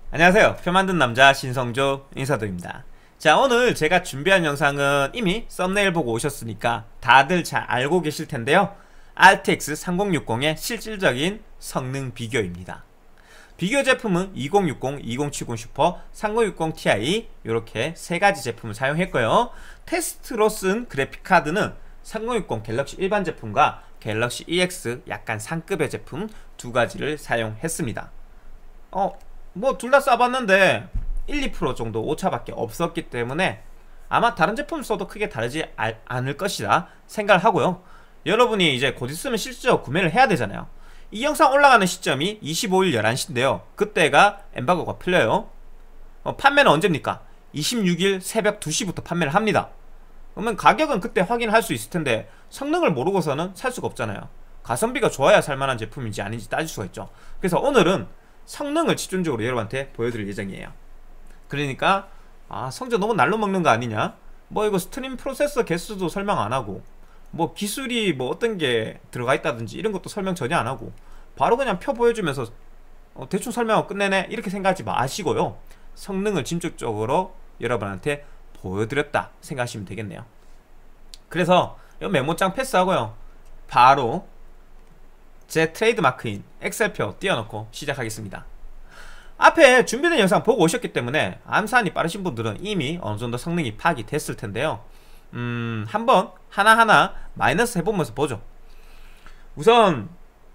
안녕하세요. 표 만든 남자 신성조 인사드립니다. 자, 오늘 제가 준비한 영상은 이미 썸네일 보고 오셨으니까 다들 잘 알고 계실 텐데요. RTX 3060의 실질적인 성능 비교입니다. 비교 제품은 2060, 2070 슈퍼, 3060 Ti 이렇게 세 가지 제품을 사용했고요. 테스트로 쓴 그래픽카드는 3060 갤럭시 일반 제품과 갤럭시 EX 약간 상급의 제품 두 가지를 사용했습니다. 뭐 둘 다 써봤는데 1, 2% 정도 오차밖에 없었기 때문에 아마 다른 제품 써도 크게 다르지 않을 것이라 생각을 하고요. 여러분이 이제 곧 있으면 실제로 구매를 해야 되잖아요. 이 영상 올라가는 시점이 25일 11시인데요 그때가 엠바고가 풀려요. 판매는 언제입니까? 26일 새벽 2시부터 판매를 합니다. 그러면 가격은 그때 확인할 수 있을 텐데 성능을 모르고서는 살 수가 없잖아요. 가성비가 좋아야 살만한 제품인지 아닌지 따질 수가 있죠. 그래서 오늘은 성능을 집중적으로 여러분한테 보여드릴 예정이에요. 그러니까 성적 너무 날로 먹는 거 아니냐, 뭐 이거 스트림 프로세서 개수도 설명 안하고 뭐 기술이 뭐 어떤 게 들어가 있다든지 이런 것도 설명 전혀 안하고 바로 그냥 표 보여주면서 대충 설명하고 끝내네 이렇게 생각하지 마시고요, 성능을 집중적으로 여러분한테 보여드렸다 생각하시면 되겠네요. 그래서 이 메모장 패스하고요, 바로 제 트레이드마크인 엑셀표 띄워놓고 시작하겠습니다. 앞에 준비된 영상 보고 오셨기 때문에 암산이 빠르신 분들은 이미 어느정도 성능이 파악이 됐을 텐데요. 한번 하나하나 마이너스 해보면서 보죠. 우선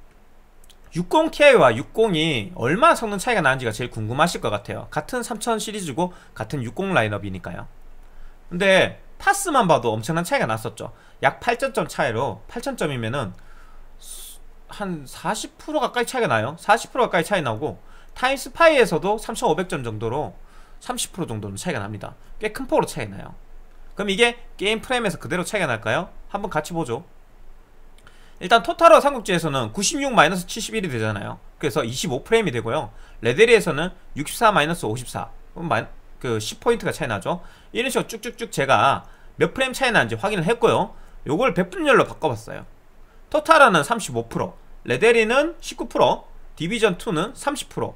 60ti와 60이 얼마나 성능 차이가 나는지가 제일 궁금하실 것 같아요. 같은 3000 시리즈고 같은 60 라인업이니까요. 근데 파스만 봐도 엄청난 차이가 났었죠. 약 8,000점 차이로, 8,000점이면은 한 40% 가까이 차이가 나요. 40% 가까이 차이 나고 타임스파이에서도 3500점 정도로 30% 정도는 차이가 납니다. 꽤 큰 폭으로 차이가 나요. 그럼 이게 게임 프레임에서 그대로 차이가 날까요? 한번 같이 보죠. 일단 토탈화 삼국지에서는 96-71이 되잖아요. 그래서 25프레임이 되고요. 레데리에서는 64-54, 그 10포인트가 차이 나죠. 이런 식으로 쭉쭉쭉 제가 몇 프레임 차이 나는지 확인을 했고요. 요걸 백분열로 바꿔봤어요. 토탈화는 35%, 레데리는 19%, 디비전2는 30%,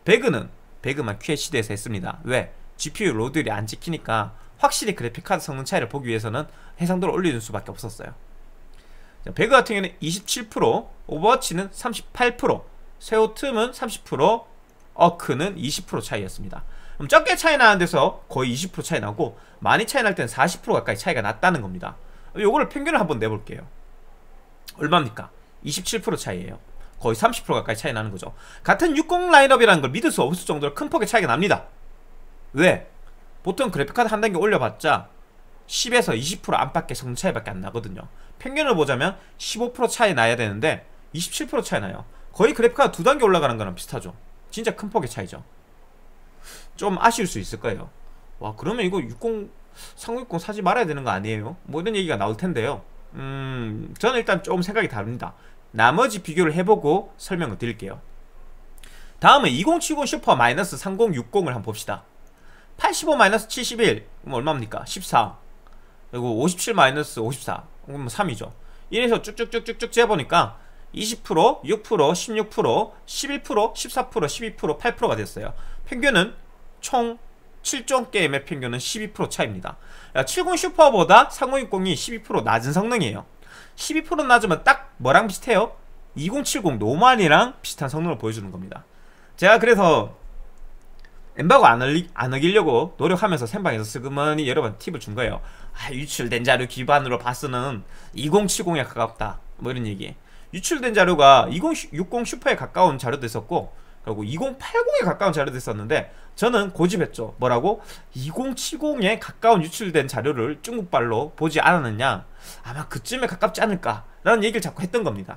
배그만 QHD에서 했습니다. 왜? GPU 로드율이 안 찍히니까 확실히 그래픽카드 성능 차이를 보기 위해서는 해상도를 올리는 수밖에 없었어요. 배그 같은 경우는 27%, 오버워치는 38%, 세오툼은 30%, 어크는 20% 차이였습니다. 그럼 적게 차이 나는 데서 거의 20% 차이 나고 많이 차이 날 때는 40% 가까이 차이가 났다는 겁니다. 요거를 평균을 한번 내볼게요. 얼마입니까? 27% 차이예요. 거의 30% 가까이 차이 나는 거죠. 같은 60 라인업이라는 걸 믿을 수 없을 정도로 큰 폭의 차이가 납니다. 왜? 보통 그래픽카드 한 단계 올려봤자 10에서 20% 안팎의 성능 차이밖에 안 나거든요. 평균을 보자면 15% 차이 나야 되는데 27% 차이 나요. 거의 그래픽카드 두 단계 올라가는 거랑 비슷하죠. 진짜 큰 폭의 차이죠. 좀 아쉬울 수 있을 거예요. 와, 그러면 이거 3060 사지 말아야 되는 거 아니에요? 뭐 이런 얘기가 나올 텐데요. 저는 일단 조금 생각이 다릅니다. 나머지 비교를 해보고 설명을 드릴게요. 다음은 2070 슈퍼 마이너스 3060을 한번 봅시다. 85 마이너스 71 그럼 얼마입니까? 14. 그리고 57 마이너스 54 그럼 3이죠 이래서 쭉쭉쭉쭉쭉 재보니까 20%, 6%, 16%, 11%, 14%, 12%, 8%가 됐어요. 평균은 총 7종 게임의 평균은 12% 차이입니다. 70 슈퍼보다 3060이 12% 낮은 성능이에요. 12% 낮으면 딱 뭐랑 비슷해요? 2070 노만이랑 비슷한 성능을 보여주는 겁니다. 제가 그래서 엠바고 안 어기려고 노력하면서 생방에서 슬그머니 여러분 팁을 준 거예요. 유출된 자료 기반으로 봐서는 2070에 가깝다 뭐 이런 얘기. 유출된 자료가 2060 슈퍼에 가까운 자료도 있었고 그리고 2080에 가까운 자료도 있었는데 저는 고집했죠. 뭐라고? 2070에 가까운 유출된 자료를 중국발로 보지 않았느냐, 아마 그쯤에 가깝지 않을까 라는 얘기를 자꾸 했던 겁니다.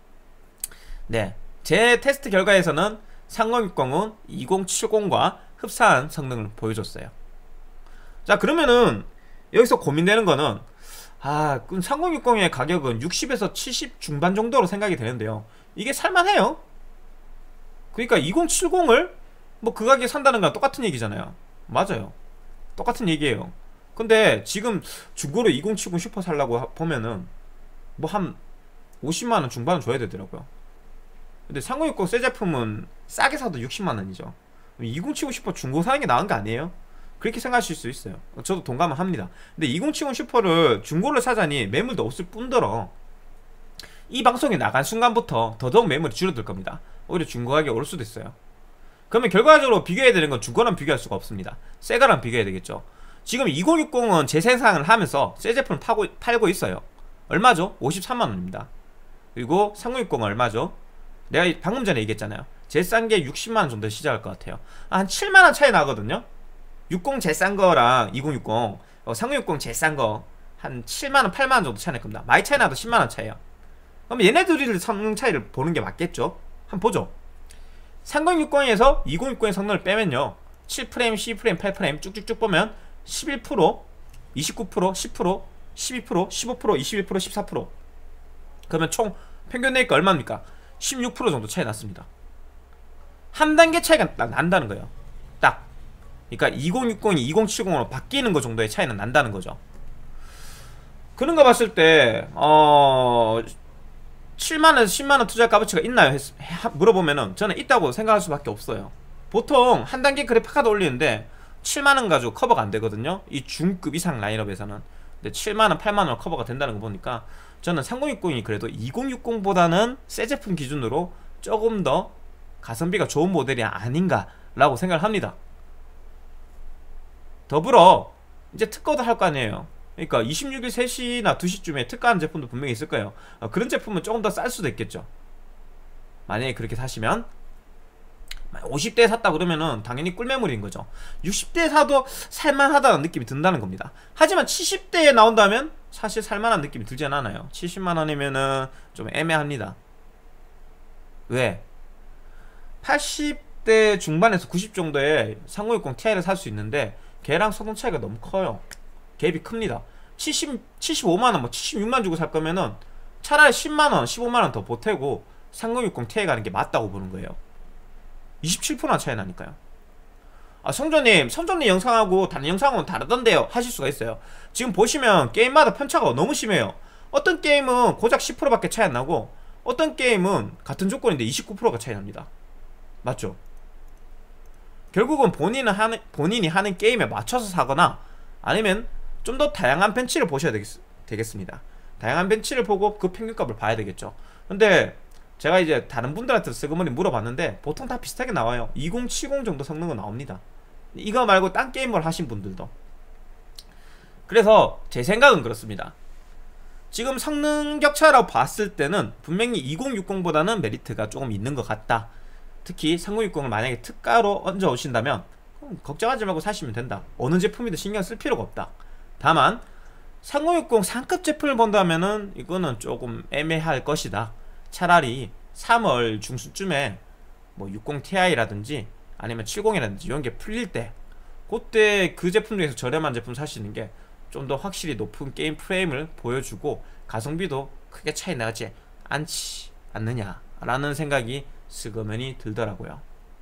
네, 제 테스트 결과에서는 3060은 2070과 흡사한 성능을 보여줬어요. 자, 그러면은 여기서 고민되는 거는 그럼 3060의 가격은 60에서 70 중반 정도로 생각이 되는데요, 이게 살만해요? 그러니까 2070을 뭐 그 가격에 산다는 건 똑같은 얘기잖아요. 맞아요, 똑같은 얘기예요. 근데 지금 중고로 2070 슈퍼 살라고 보면은 뭐 한 50만원 중반은 줘야 되더라고요. 근데 3060 새 제품은 싸게 사도 60만원이죠 2070 슈퍼 중고 사는 게 나은 거 아니에요? 그렇게 생각하실 수 있어요. 저도 동감을 합니다. 근데 2070 슈퍼를 중고를 사자니 매물도 없을 뿐더러 이 방송이 나간 순간부터 더더욱 매물이 줄어들 겁니다. 오히려 중고 가격이 오를 수도 있어야 그러면 결과적으로 비교해야 되는 건 중고랑 비교할 수가 없습니다. 새 거랑 비교해야 되겠죠. 지금 2060은 재생산을 하면서 새 제품을 팔고 있어요. 얼마죠? 53만원입니다. 그리고 3060은 얼마죠? 내가 방금 전에 얘기했잖아요. 제일 싼 게 60만원 정도 시작할 것 같아요. 한 7만원 차이 나거든요. 60 제일 싼 거랑 2060 3060 제일 싼 거 한 7만원 8만원 정도 차이 날 겁니다. 많이 차이 나도 10만원 차이야. 그럼 얘네들이 성능 차이를 보는 게 맞겠죠? 한번 보죠. 3060에서 2060의 성능을 빼면요, 7프레임, 12프레임, 8프레임 쭉쭉쭉 보면 11%, 29%, 10%, 12%, 15%, 21%, 14%. 그러면 총 평균 내니까 얼마입니까? 16% 정도 차이 났습니다. 한 단계 차이가 난다는 거예요. 딱. 그러니까 2060이 2070으로 바뀌는 거 정도의 차이는 난다는 거죠. 그런 거 봤을 때 7만원, 10만원 투자 값어치가 있나요? 물어보면은 저는 있다고 생각할 수밖에 없어요. 보통 한 단계 그래픽카드 올리는데 7만원 가지고 커버가 안 되거든요. 이 중급 이상 라인업에서는. 근데 7만원, 8만원 커버가 된다는 거 보니까 저는 3060이 그래도 2060보다는 새 제품 기준으로 조금 더 가성비가 좋은 모델이 아닌가 라고 생각을 합니다. 더불어 이제 특허도 할 거 아니에요. 그러니까 26일 3시나 2시쯤에 특가하는 제품도 분명히 있을 거예요. 그런 제품은 조금 더 쌀 수도 있겠죠. 만약에 그렇게 사시면 50대에 샀다 그러면은 당연히 꿀매물인 거죠. 60대에 사도 살만하다는 느낌이 든다는 겁니다. 하지만 70대에 나온다면 사실 살만한 느낌이 들진 않아요. 70만원이면은 좀 애매합니다. 왜? 80대 중반에서 90 정도에 3060 Ti를 살 수 있는데 걔랑 성능 차이가 너무 커요. 갭이 큽니다. 75만원, 뭐 76만 주고 살 거면은 차라리 10만원, 15만원 더 보태고 3060 Ti 가는 게 맞다고 보는 거예요. 27%나 차이 나니까요. 성조님 영상하고 다른 영상하고는 다르던데요 하실 수가 있어요. 지금 보시면 게임마다 편차가 너무 심해요. 어떤 게임은 고작 10%밖에 차이 안 나고 어떤 게임은 같은 조건인데 29%가 차이 납니다. 맞죠? 결국은 본인이 하는 게임에 맞춰서 사거나 아니면 좀 더 다양한 벤치를 보셔야 되겠습니다. 다양한 벤치를 보고 그 평균값을 봐야 되겠죠. 근데 제가 이제 다른 분들한테 슬그머니 물어봤는데 보통 다 비슷하게 나와요. 2070 정도 성능은 나옵니다. 이거 말고 딴 게임을 하신 분들도. 그래서 제 생각은 그렇습니다. 지금 성능 격차라고 봤을 때는 분명히 2060보다는 메리트가 조금 있는 것 같다. 특히 3060을 만약에 특가로 얹어 오신다면 걱정하지 말고 사시면 된다. 어느 제품이든 신경 쓸 필요가 없다. 다만 3060 상급 제품을 본다면은 이거는 조금 애매할 것이다. 차라리 3월 중순쯤에 뭐 60ti라든지 아니면 70이라든지 이런 게 풀릴 때 그때 그 제품 중에서 저렴한 제품 사시는 게 좀 더 확실히 높은 게임 프레임을 보여주고 가성비도 크게 차이 나지 않느냐라는 생각이 스그머니 들더라고요.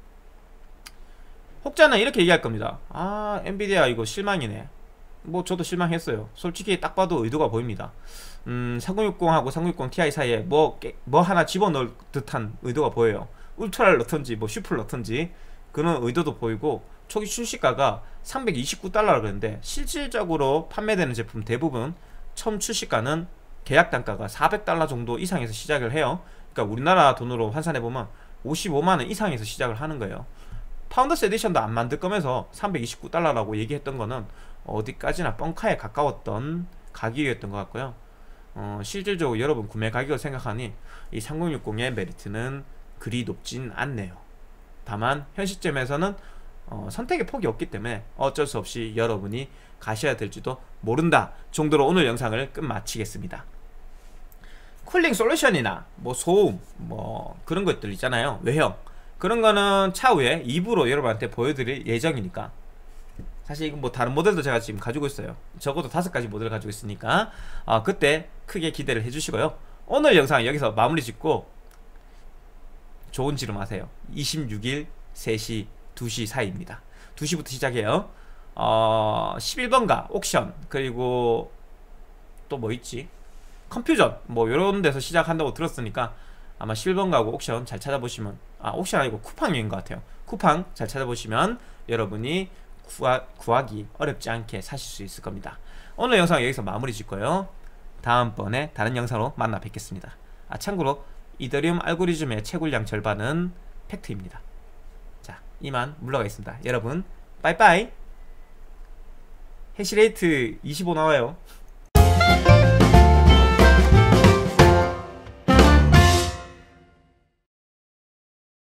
혹자는 이렇게 얘기할 겁니다. 엔비디아 이거 실망이네. 뭐 저도 실망했어요. 솔직히 딱 봐도 의도가 보입니다. 3060하고 3060 Ti 사이에 뭐 하나 집어넣을 듯한 의도가 보여요. 울트라를 넣던지 뭐 슈퍼를 넣던지 그런 의도도 보이고 초기 출시가가 329달러라 그랬는데 실질적으로 판매되는 제품 대부분 처음 출시가는 계약 단가가 400달러 정도 이상에서 시작을 해요. 그러니까 우리나라 돈으로 환산해보면 55만원 이상에서 시작을 하는 거예요. 파운더스 에디션도 안 만들 거면서 329달러라고 얘기했던 거는 어디까지나 뻥카에 가까웠던 가격이었던 것 같고요. 실질적으로 여러분 구매 가격을 생각하니 이 3060의 메리트는 그리 높진 않네요. 다만 현 시점에서는 선택의 폭이 없기 때문에 어쩔 수 없이 여러분이 가셔야 될지도 모른다 정도로 오늘 영상을 끝마치겠습니다. 쿨링 솔루션이나 뭐 소음 뭐 그런 것들 있잖아요. 외형 그런 거는 차후에 2부로 여러분한테 보여드릴 예정이니까 사실 이건 뭐 다른 모델도 제가 지금 가지고 있어요. 적어도 5가지 모델을 가지고 있으니까 그때 크게 기대를 해주시고요. 오늘 영상 여기서 마무리 짓고 좋은 지름 하세요. 26일 3시 2시 사이입니다. 2시부터 시작해요. 11번가 옥션 그리고 또 뭐 있지? 컴퓨전 뭐 요런 데서 시작한다고 들었으니까 아마 실버 가구 옥션 잘 찾아보시면, 옥션 아니고 쿠팡인 것 같아요. 쿠팡 잘 찾아보시면 여러분이 구하기 어렵지 않게 사실 수 있을 겁니다. 오늘 영상 여기서 마무리 짓고요. 다음번에 다른 영상으로 만나 뵙겠습니다. 참고로 이더리움 알고리즘의 채굴량 절반은 팩트입니다. 자, 이만 물러가겠습니다. 여러분 빠이빠이. 해시레이트 25 나와요.